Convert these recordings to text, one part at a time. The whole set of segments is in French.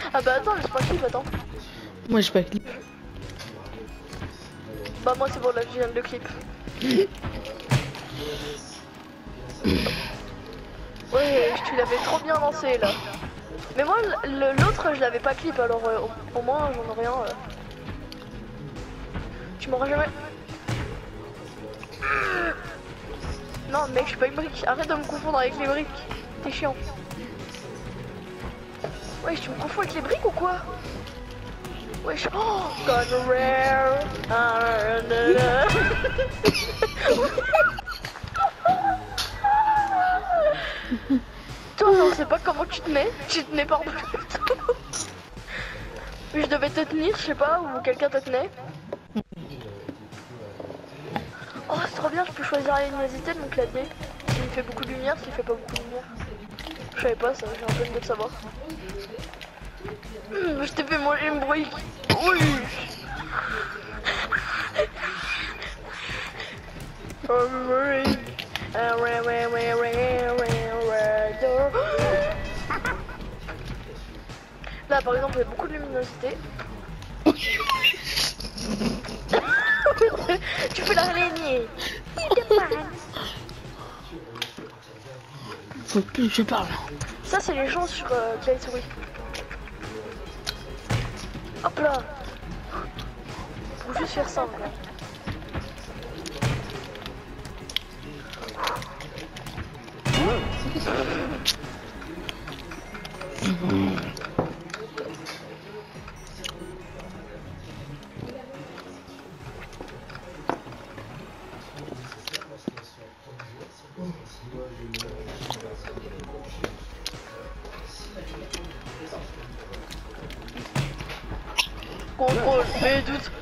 Ah bah attends, laisse pas clip, attends. Moi j'ai pas clip. Bah moi c'est bon, là je viens de le clip. Ouais, tu l'avais trop bien lancé là. Mais moi l'autre je l'avais pas clip, alors au moins j'en ai rien. Tu m'auras jamais... Non mec, je suis pas une brique, arrête de me confondre avec les briques. T'es chiant. Wesh, tu me confonds avec les briques ou quoi? Wesh, oh, gone rare. Toi, on sait pas comment tu te mets par-dessus. Je devais te tenir, je sais pas, ou quelqu'un te tenait. Oh, c'est trop bien, je peux choisir la luminosité de mon clavier. S'il fait beaucoup de lumière, s'il fait pas beaucoup de lumière. Je savais pas ça, j'ai un peu envie de savoir. Je t'ai fait manger une brique. Oui. Là par exemple il y a beaucoup de luminosité. Tu fais l'araignée. Faut plus que je parle. Ça c'est les gens sur clavier-souris. Hop là. Faut juste faire ça encore. Contrôle, mais doute.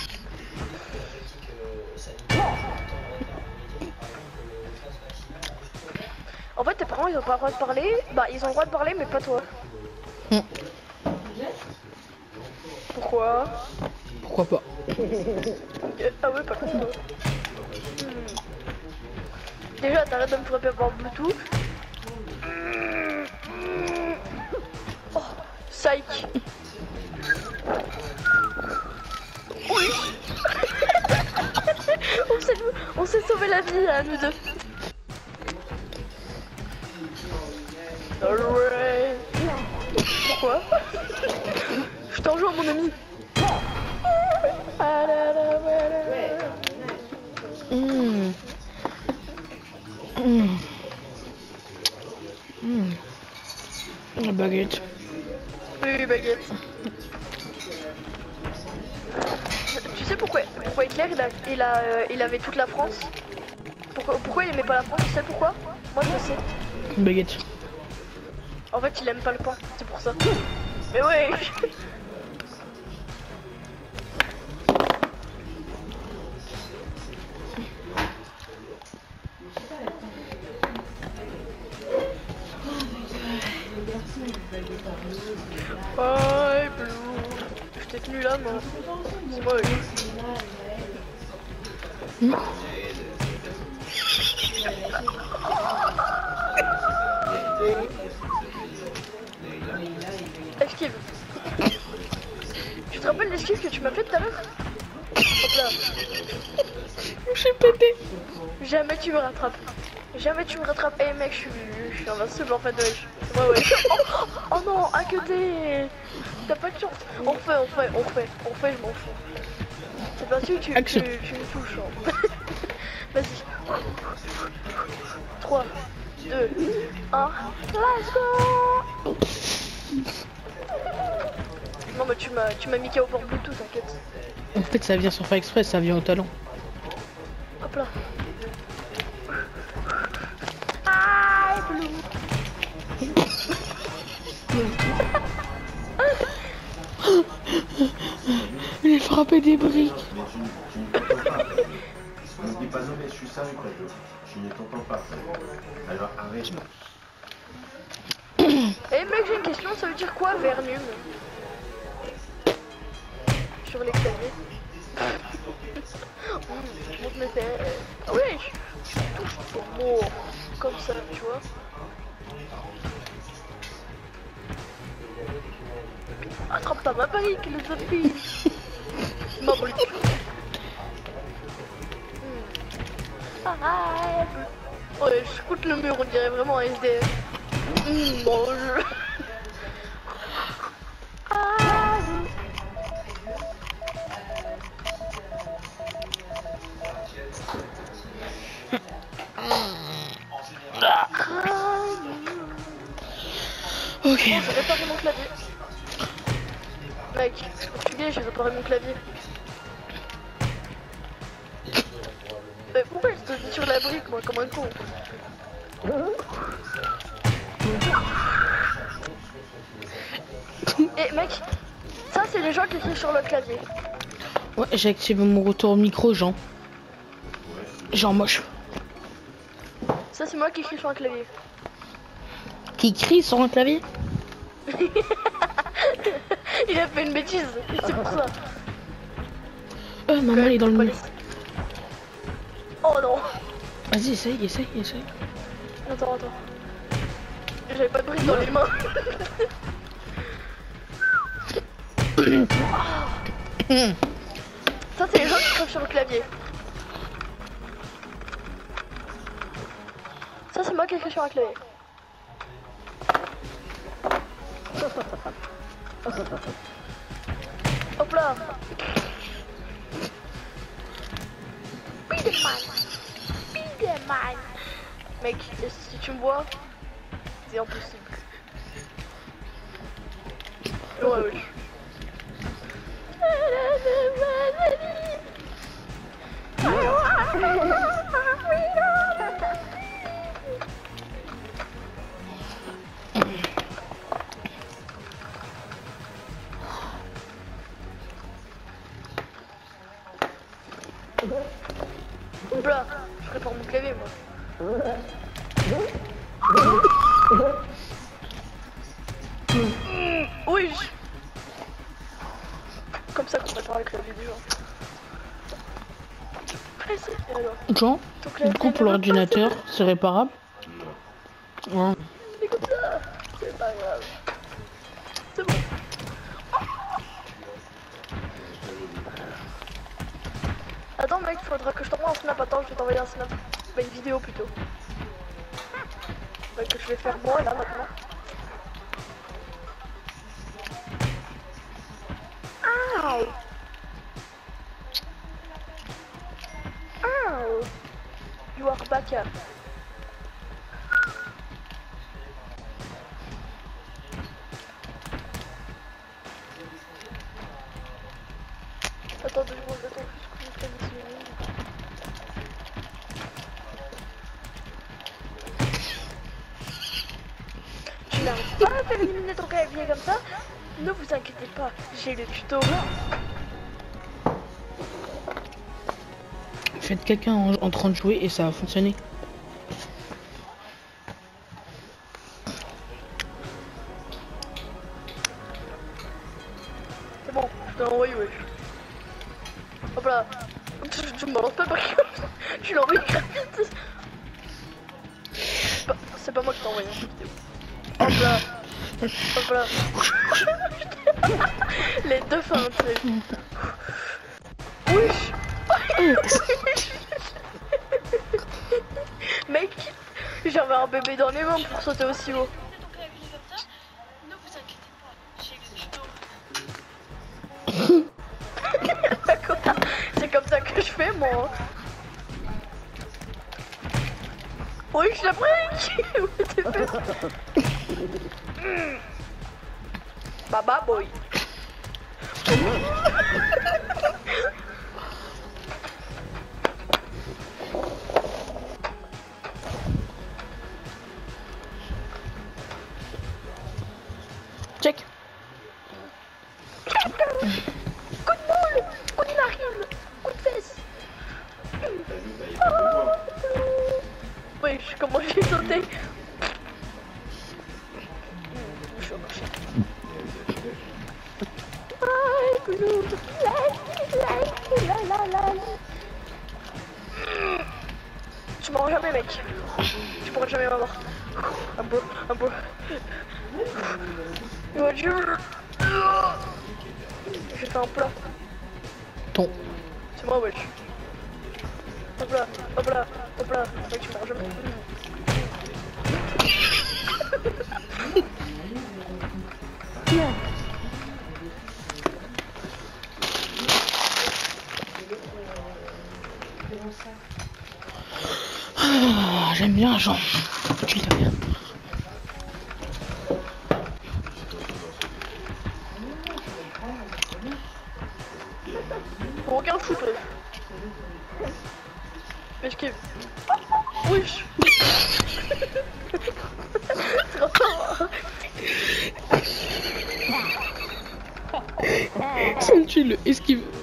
En fait tes parents ils ont pas le droit de parler. Bah ils ont le droit de parler mais pas toi. Pourquoi? Pourquoi pas? Ah ouais, par contre. Déjà, t'arrêtes de me frapper par Bluetooth. Oh, psych. Oui. On s'est sauvé la vie à nous deux. Alright. Pourquoi? Je t'en joue à mon ami. La baguette. Oui, baguette. Tu sais pourquoi Hitler il avait toute la France? Pourquoi il aimait pas la France? Tu sais pourquoi? Moi je sais. Une baguette. En fait il aime pas le pain, c'est pour ça. Mais ouais. Bye Blue. Je t'ai tenu là, moi. C'est moi. Esquive. Tu te rappelles l'esquive que tu m'as fait tout à l'heure? Hop là. J'ai pété. Jamais tu me rattrapes. Jamais tu me rattrapes. Eh mec, je suis invincible en fait. Ouais. Oh non, à côté. T'as pas de chance. On fait, je m'en fous. C'est parce que tu me touches. Hein. Vas-y. 3, 2, 1. Let's go. Non mais tu m'as mis KO pour Bluetooth, t'inquiète. En fait ça vient sans faire exprès, ça vient au talent. Hop là. Ah, Blue. Il a frappé des briques. Ne dis pas non mais je suis sérieux quoi. Je ne t'entends pas. Alors arrête. Eh mec, j'ai une question, ça veut dire quoi Vernum? Sur les claviers. Je monte mes fesses. Ah oui, je touche pour moi. Comme ça, tu vois. attrape pas ma brique, les autres filles. Ma brique. Arrête. Ouais, je coûte le mur, on dirait vraiment un SDF. Bon jeu. Ok. Bon, j'ai réparé mon clavier. Mec, tu dis, j'ai réparé mon clavier. Mais pourquoi je te dis sur la brique, moi, comme un con? Et mec, ça c'est les gens qui écrivent sur le clavier. Ouais, j'ai activé mon retour micro, Jean. Jean moche. Ça c'est moi qui écris sur un clavier. Qui crie sur un clavier? Il a fait une bêtise, c'est pour ça. Maman elle est dans le mur. Oh non. Vas-y, essaye. Attends. J'avais pas de brique dans les mains. Ça c'est les gens qui écrivent sur le clavier. Ça c'est moi qui écris sur un clavier. Hop là. Spiderman. Mec, si tu me vois, c'est impossible. Ouais. Oula, je prépare mon clavier moi. Oui. Comme ça qu'on prépare le clavier des gens. Jean, du coup pour l'ordinateur, c'est réparable? Ouais. C'est comme ça, c'est pas grave. C'est bon. Attends mec, faudra que je t'envoie un snap. Attends, je vais t'envoyer un snap. Bah, une vidéo plutôt. Bah, que je vais faire moi là maintenant. Ow. Ow. You are back up. Attends 2 secondes, attends, je connais pas tu n'arrives pas à faire éliminer ton clavier comme ça? Ne vous inquiétez pas, j'ai le tuto. Faites quelqu'un en train de jouer et ça a fonctionné. C'est bon, je te l'ai envoyé, wesh. Hop là. Tu me balances pas parce que tu l'as envoyé vite. C'est pas moi qui t'ai envoyé cette vidéo. Hop là. Hop là. Les deux feintes. Wesh. Mec, j'avais un bébé dans les mains pour sauter aussi haut. C'est comme ça que je fais moi. Oui, je la brique. Baba boy. Check. Coup de boule, coup de narine, coup de fesse. Oui, comment j'ai sauté. Tu m'auras jamais mec. Tu pourras jamais m'avoir. Un peu. fait un plat. Ton. C'est moi, wesh. Hop là, hop là, hop là. Mec, tu manges. Ah, j'aime bien Jean. Tu le bien. Pour aucun foot, wesh. Mais je kiffe. Wesh. Sens-tu le esquive?